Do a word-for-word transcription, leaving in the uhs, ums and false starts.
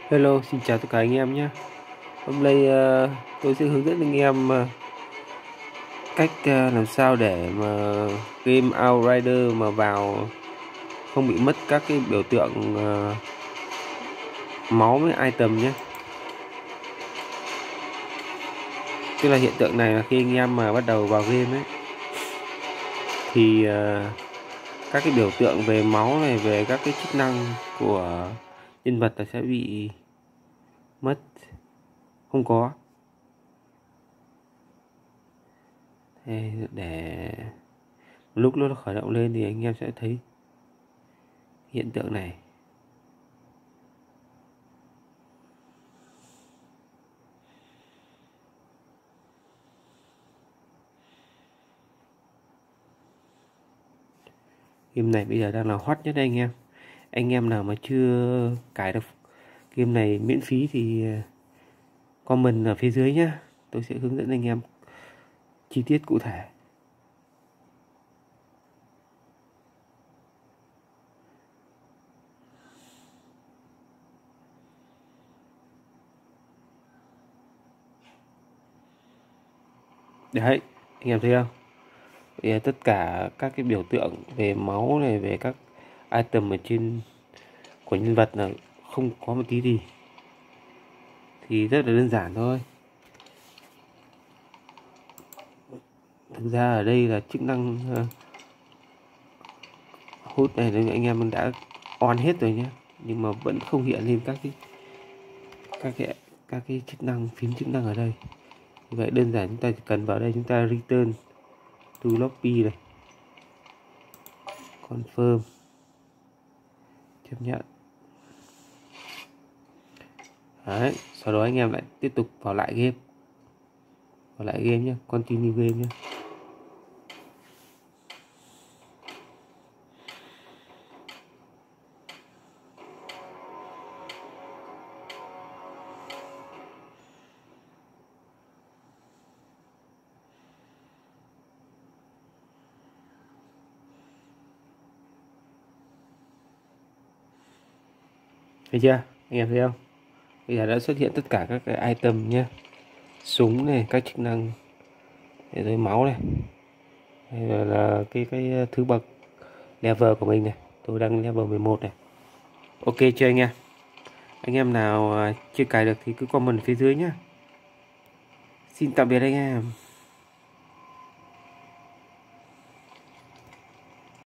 Hello, xin chào tất cả anh em nhé. Hôm nay ờ, tôi sẽ hướng dẫn anh em ờ, cách ờ, làm sao để mà game Outrider mà vào không bị mất các cái biểu tượng ờ, máu với item nhé. Tức là hiện tượng này là khi anh em mà bắt đầu vào game ấy thì ờ, các cái biểu tượng về máu này, về các cái chức năng của nhân vật là sẽ bị mất, không có. Thế để lúc nó khởi động lên thì anh em sẽ thấy hiện tượng này. Game này bây giờ đang là hot nhất anh em. Anh em nào mà chưa cài được game này miễn phí thì comment ở phía dưới nhé. Tôi sẽ hướng dẫn anh em chi tiết cụ thể. Đấy, anh em thấy không? Bây tất cả các cái biểu tượng về máu này, về các item ở trên của nhân vật là không có một tí gì. Thì rất là đơn giản thôi. Thực ra ở đây là chức năng uh, hút này nên anh em đã on hết rồi nhé, nhưng mà vẫn không hiện lên các cái các cái các cái chức năng, phím chức năng ở đây. Như vậy đơn giản chúng ta chỉ cần vào đây, chúng ta return to lobby này, confirm, chấp nhận. Đấy, sau đó anh em lại tiếp tục vào lại game, vào lại game nhé, continue game nhé. Thấy chưa? Anh em thấy không? Bây giờ đã xuất hiện tất cả các cái item nhé. Súng này, các chức năng để rồi máu này. Đây là, là cái cái thứ bậc level của mình này. Tôi đang level mười một này. Ok chưa anh em? Anh em nào chưa cài được thì cứ comment phía dưới nhé. Xin tạm biệt anh em.